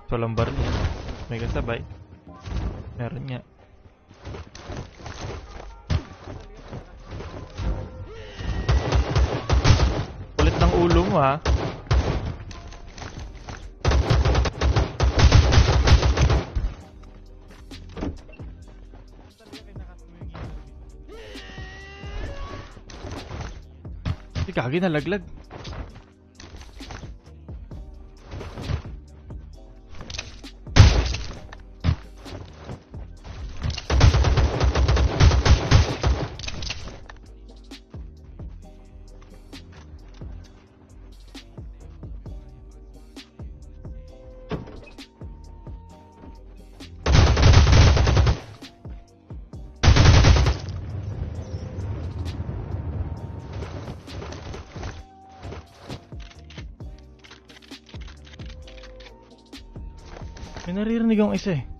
Walang baril. May kasabay. Meron nga. Kulit ng ulo mo ha. Hindi kagi nalaglag. May naririnig akong isa eh.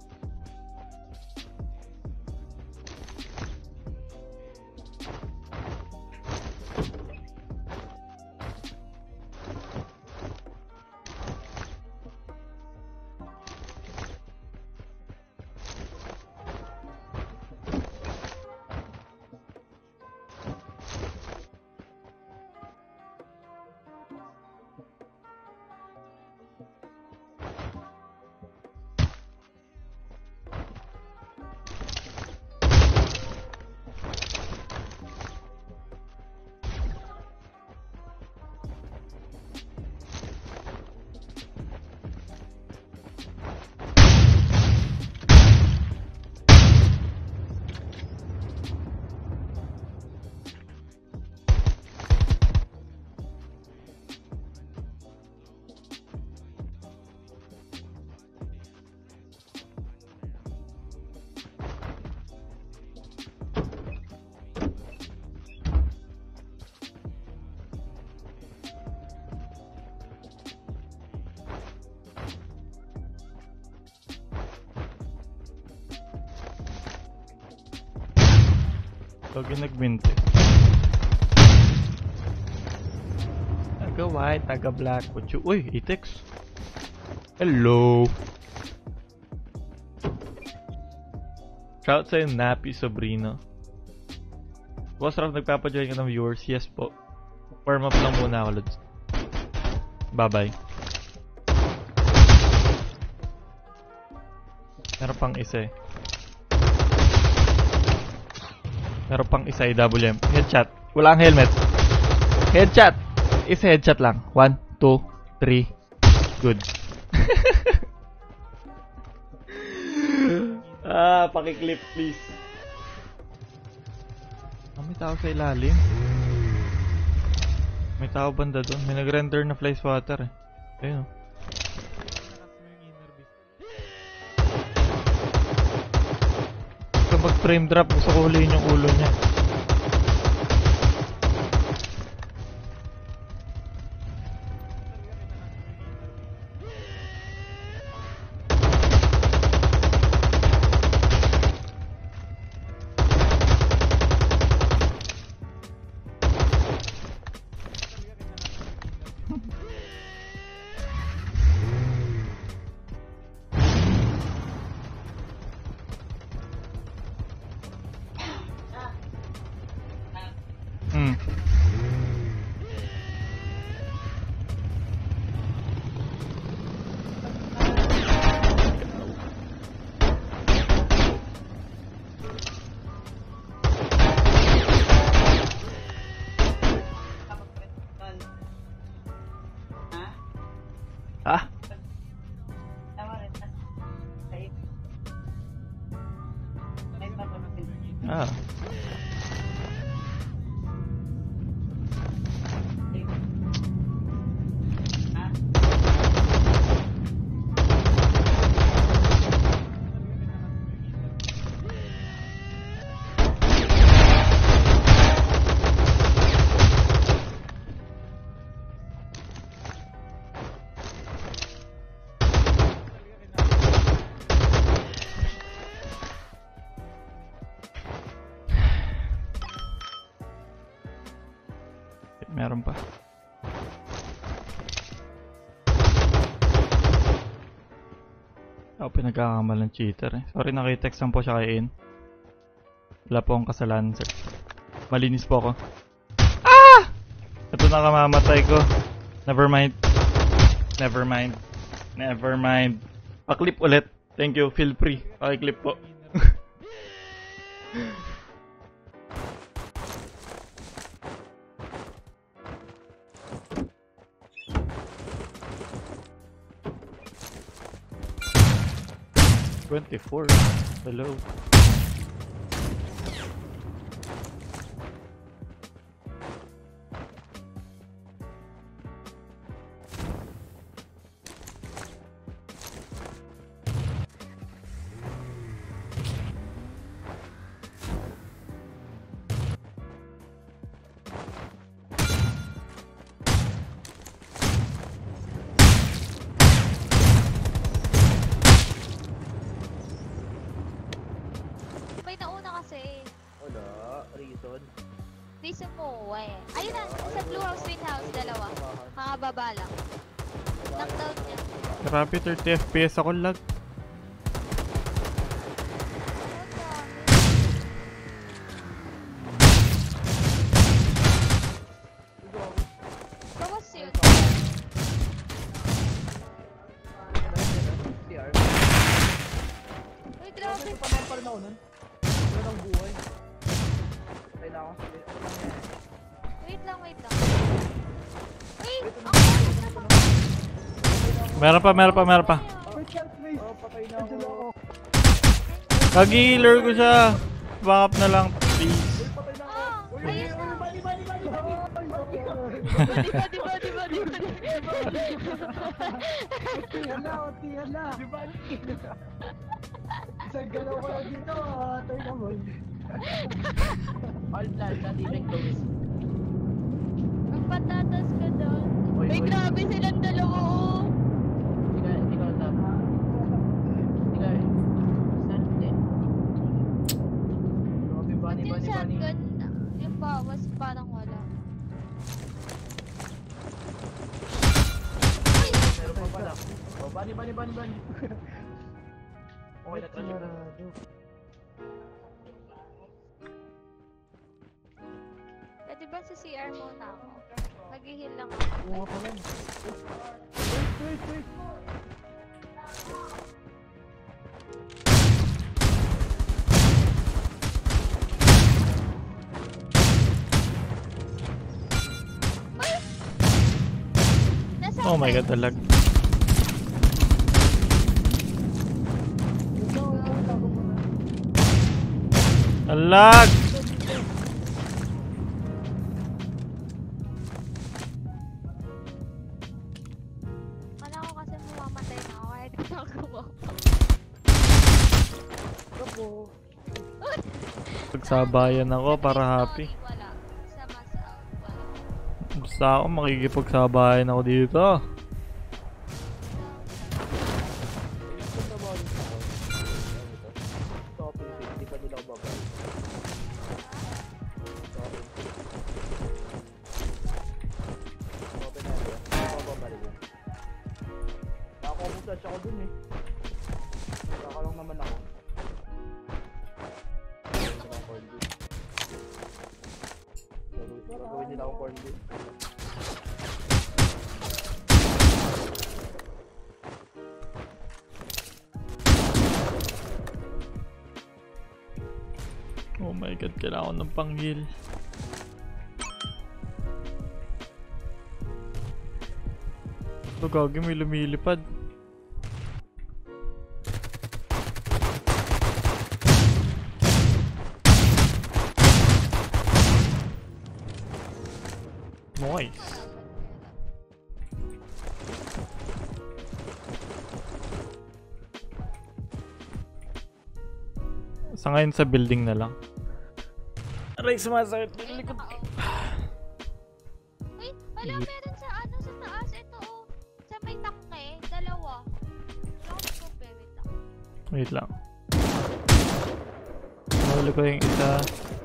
Lagi nagbinte. Taga white, taga black. Uy, Itex. Hello. Shout sa'yo, Nappy Sobrino. Boss Raff, nagpapajoin ka ng viewers? Yes po. Warm up lang muna ako, Lods. Bye-bye. Meron pang isa eh. Meron pang isa IWM. Headshot. Wala ang helmet. Headshot. Isa headshot lang. 1, 2, 3. Good. Pakiclip please. May tao sa ilalim. May tao banda doon. May nag-render na fly swatter eh. Ayun o. Kapag frame drop, gusto ko huliin yung ulo niya. Ako pinagkakamalang cheater eh. Sorry, nakitext lang po siya kay In. Wala po akong kasalanan, sir. Malinis po ako. Ah! Ito na kamamatay ko. Never mind. Never mind. Never mind. Pa-clip ulit. Thank you. Feel free. Paki-clip po. $24. Hello. Reason mo, eh. Ayun na, sa blue house, twin house, dalawa. Makababa lang. Knockdown niya. Grabe, 30 FPS ako lag. Bawas yun. Uy, grabe. Wait lang. Wait, ang kulit na pa. Meron pa. Kag-healer ko siya. Back up na lang, please. Ayun na. Hala. Isang galaw ko lang dito, tayo naman. All plan, natin close. Magpatatas ka doon. Uy, grabe silang dalawa, oh. Ikaw na. Ikaw eh. Saan din? Yung shotgun, yung bawas, parang wala. Meron pa pala. Oh, bani. Okay na tayo. Pwede ba sa CR muna ako? Mag-heal lang ako. Oo pa lang. Wait. Oh my god, talag. Talag! Kala ko kasi mamamatay na ako, kaya di na ako Pagsabayan ako para happy. Wala. Sa mas out, wala. Basta ako makikipagsabayan ako dito. Nakakumusas ako dun eh. Nakakalong naman ako. Gawin nila akong corn beef. Oh my god, kailangan ko ng pang-heal. Ito gagi, may lumilipad. Nice. Sa ngayon sa building na lang. Aray, sumasakit yung likod ko. Wait, wala, meron sa ano, sa taas. Ito, oh. Sa may tangke, dalawa. Wait lang. Wait lang. Nahuli ko yung isa.